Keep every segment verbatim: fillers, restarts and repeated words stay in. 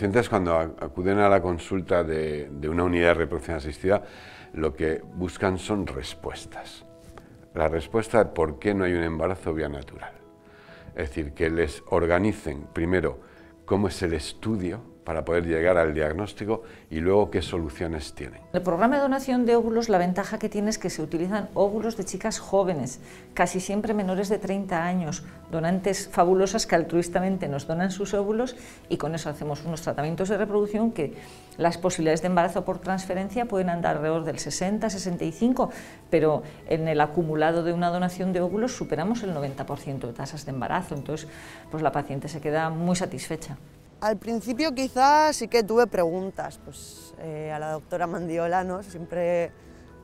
pacientes cuando acuden a la consulta de, de una unidad de reproducción asistida, lo que buscan son respuestas. La respuesta de por qué no hay un embarazo vía natural. Es decir, que les organicen primero cómo es el estudio para poder llegar al diagnóstico y luego qué soluciones tienen. El programa de donación de óvulos, la ventaja que tiene es que se utilizan óvulos de chicas jóvenes, casi siempre menores de treinta años, donantes fabulosas que altruistamente nos donan sus óvulos y con eso hacemos unos tratamientos de reproducción que las posibilidades de embarazo por transferencia pueden andar alrededor del sesenta a sesenta y cinco, pero en el acumulado de una donación de óvulos superamos el noventa por ciento de tasas de embarazo, entonces pues la paciente se queda muy satisfecha. Al principio quizás sí que tuve preguntas, pues eh, a la doctora Mandiola, ¿no? Siempre,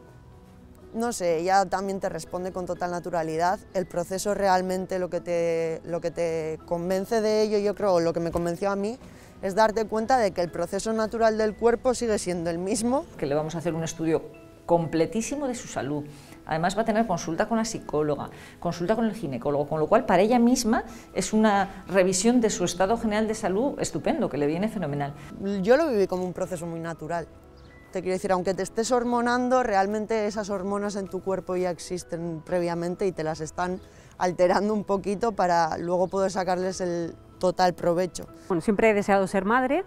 no sé, ella también te responde con total naturalidad. El proceso realmente lo que te, lo que te convence de ello, yo creo, o lo que me convenció a mí, es darte cuenta de que el proceso natural del cuerpo sigue siendo el mismo. Que le vamos a hacer un estudio completísimo de su salud. Además va a tener consulta con la psicóloga, consulta con el ginecólogo, con lo cual para ella misma es una revisión de su estado general de salud estupendo, que le viene fenomenal. Yo lo viví como un proceso muy natural. Te quiero decir, aunque te estés hormonando, realmente esas hormonas en tu cuerpo ya existen previamente y te las están alterando un poquito para luego poder sacarles el total provecho. Bueno, siempre he deseado ser madre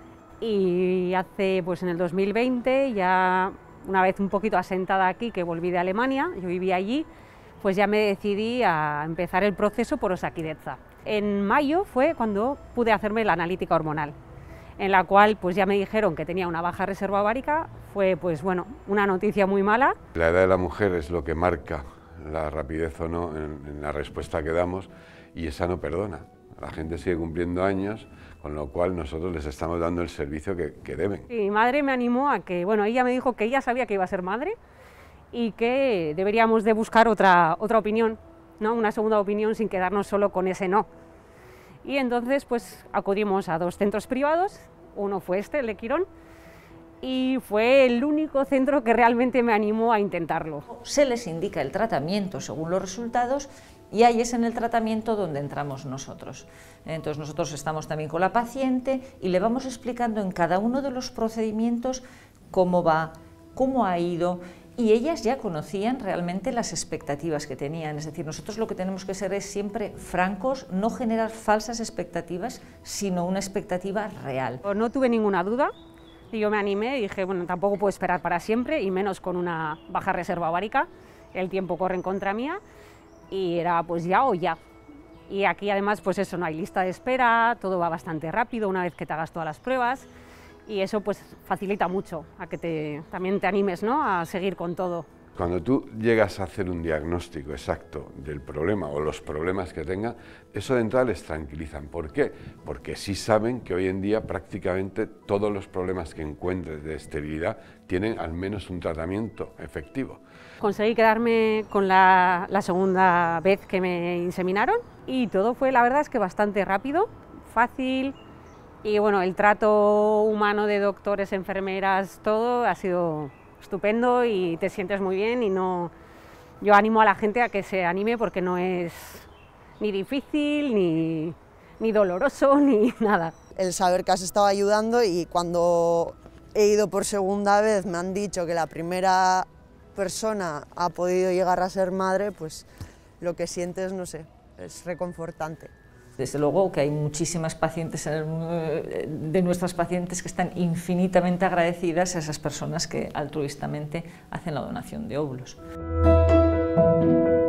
y hace, pues en el dos mil veinte, ya una vez un poquito asentada aquí, que volví de Alemania, yo vivía allí, pues ya me decidí a empezar el proceso por Osakidetza. En mayo fue cuando pude hacerme la analítica hormonal, en la cual pues ya me dijeron que tenía una baja reserva ovárica. Fue pues bueno, una noticia muy mala. La edad de la mujer es lo que marca la rapidez o no en, en la respuesta que damos, y esa no perdona. La gente sigue cumpliendo años, con lo cual nosotros les estamos dando el servicio que, que deben. Y mi madre me animó a que, bueno, ella me dijo que ella sabía que iba a ser madre y que deberíamos de buscar otra, otra opinión, ¿no? Una segunda opinión sin quedarnos solo con ese no. Y entonces pues acudimos a dos centros privados, uno fue este, el de Quirón, y fue el único centro que realmente me animó a intentarlo. Se les indica el tratamiento según los resultados y ahí es en el tratamiento donde entramos nosotros. Entonces nosotros estamos también con la paciente y le vamos explicando en cada uno de los procedimientos cómo va, cómo ha ido, y ellas ya conocían realmente las expectativas que tenían. Es decir, nosotros lo que tenemos que ser es siempre francos, no generar falsas expectativas, sino una expectativa real. No tuve ninguna duda. Y yo me animé y dije, bueno, tampoco puedo esperar para siempre, y menos con una baja reserva ovárica, el tiempo corre en contra mía, y era pues ya o ya. Y aquí además pues eso, no hay lista de espera, todo va bastante rápido una vez que te hagas todas las pruebas, y eso pues facilita mucho a que te, también te animes, ¿no?, a seguir con todo. Cuando tú llegas a hacer un diagnóstico exacto del problema o los problemas que tenga, eso de entrada les tranquilizan. ¿Por qué? Porque sí saben que hoy en día prácticamente todos los problemas que encuentres de esterilidad tienen al menos un tratamiento efectivo. Conseguí quedarme con la, la segunda vez que me inseminaron y todo fue, la verdad es que bastante rápido, fácil, y bueno, el trato humano de doctores, enfermeras, todo ha sido estupendo y te sientes muy bien. Y no, yo animo a la gente a que se anime porque no es ni difícil, ni, ni doloroso, ni nada. El saber que has estado ayudando, y cuando he ido por segunda vez me han dicho que la primera persona ha podido llegar a ser madre, pues lo que sientes, no sé, es reconfortante. Desde luego que hay muchísimas pacientes en el, de nuestras pacientes que están infinitamente agradecidas a esas personas que altruistamente hacen la donación de óvulos.